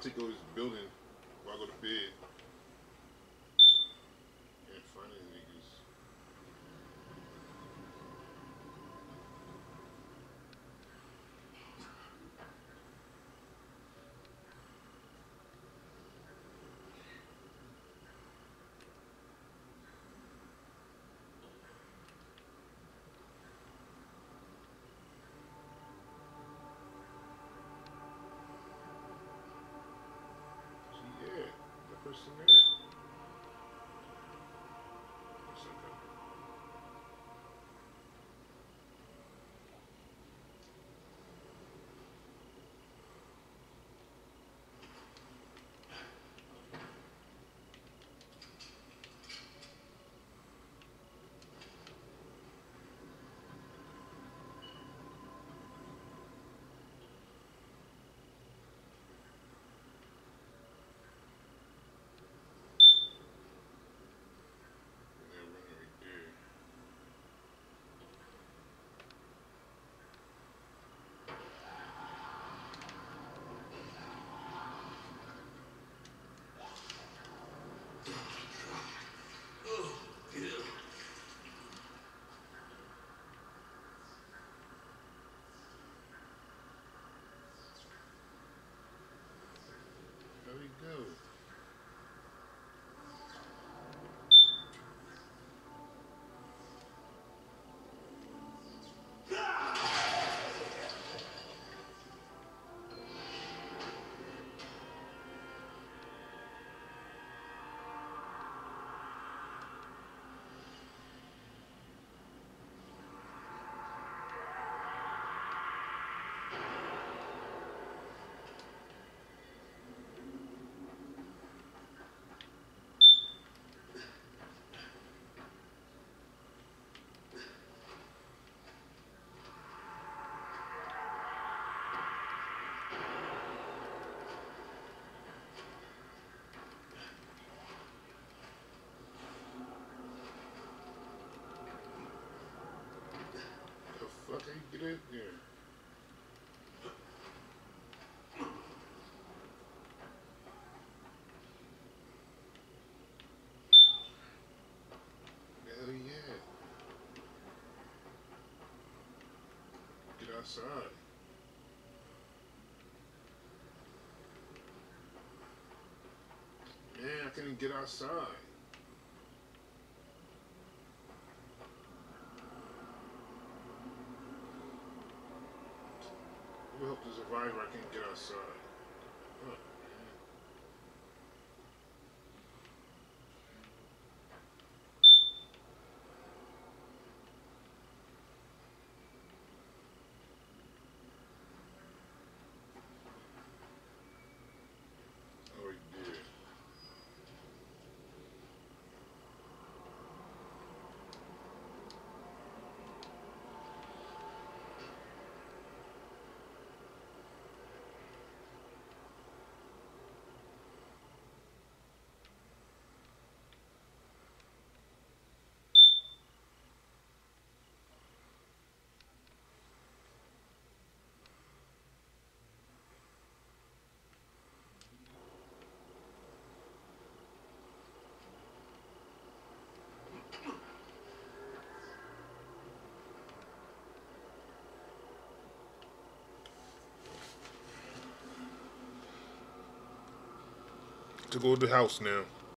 take over this building before I go to bed. Can't find any niggas. Yeah, the person there. That's okay. They're running right there. There we go. The fuck how you get in there? Hell yeah. Get outside. Man, I couldn't get outside. Who helped the survivor? I can't get outside. Oh, man. Oh, he did. To go to the house now.